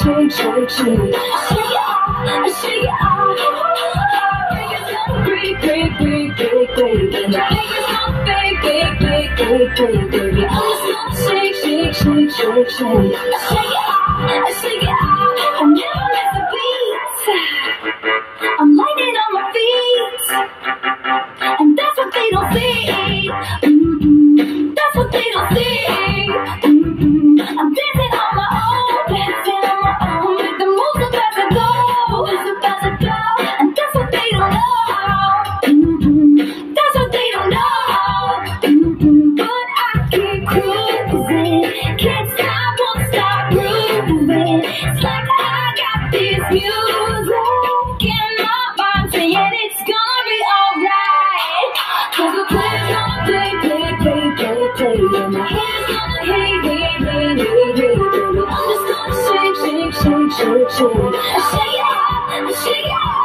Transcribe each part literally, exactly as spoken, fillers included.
shake, shake, shake it out, shake it out. Break, break, break, break, break, and I think it's not fake, fake, fake, fake, fake, baby. I'm just gonna shake, shake, shake, shake, shake. I shake it out, I shake it out. I never miss a beat. I'm lightning on my feet, and that's what they don't see. Mm-hmm. That's what they don't see. Mm-hmm. I'm dancing on my own, dancing on my own. With the moves about to go, moves about to go, and that's what they don't know. Mm-hmm. That's what they don't know. Mm-hmm. But I keep cruising, can't stop, won't stop grooving. It's like I got this music in my mind saying it's gonna be alright. Cause the play's gonna play, play, play, play, play, and my hands gonna hey, hey, hey, hey, hey, baby. I'm just gonna shake, shake, shake, shake, shake. I shake it out, I shake it out.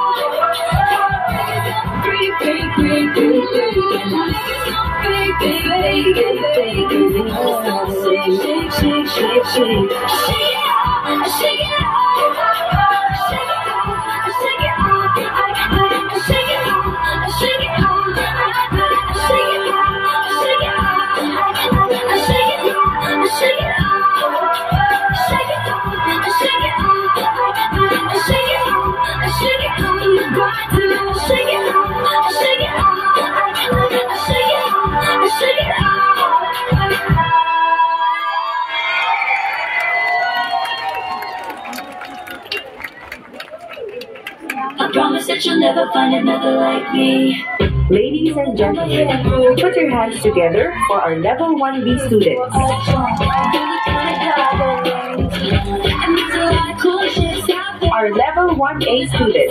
Break, break, break, break, break, and my hands gonna break, break, break, break, break, baby. I'm just gonna shake, shake, shake, shake, shake. I shake it out, I shake it out. I shake it out, I shake it out, I shake it out, I shake it out, I shake it out, I shake it out, I shake it out, I shake it out, I shake it out, I shake it out, I shake it out, you got to shake it out, I shake it out, I shake it out, I shake it out. I promise that you'll never find another like me. Ladies and gentlemen, put your hands together for our Level one B students. Our Level one A students.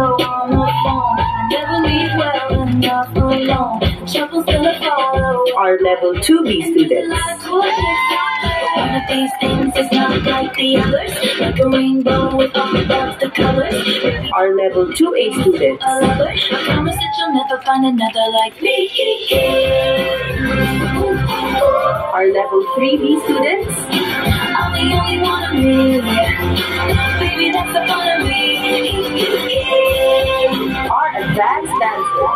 Our Level two B students. One of these things is not like the others, like a rainbow with all of the colors. Our Level two A students. I promise that you'll never find another like me. Our Level three B students. I'm the only one of me. Baby, that's the fun of me. Our advanced dancers.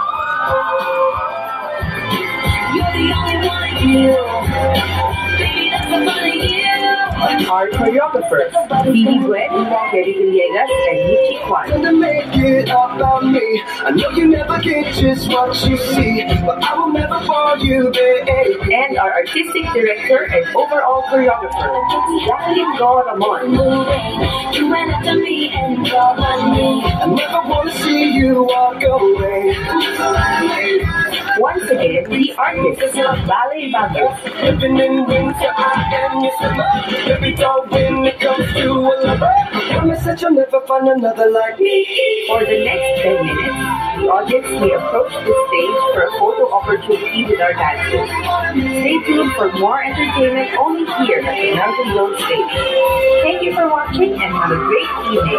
You're the only one of you. Baby, that's the fun of you. Our choreographers, Didi Gwen, Kerry Villegas, and Michi Kwan. To make it about me, I know you never get just what you see, but I will never fall you, babe. And our artistic director and overall choreographer, Jacqueline Goramon. You ran after me and called on me. I never want to see you walk away. Once again, the artists of Ballet Baguio. Living in winter, I am your summer. Every dog when it comes to a lover. I promise that you'll never find another like me. For the next ten minutes, the audience may approach the stage for a photo opportunity with our dancers. Stay tuned for more entertainment only here at the Mountain Road stage. Thank you for watching and have a great evening.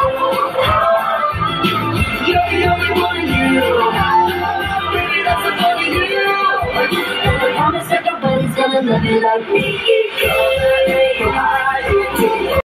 You're the only one of you. Baby, that's the fun of you. I promise that nobody's gonna love you like me.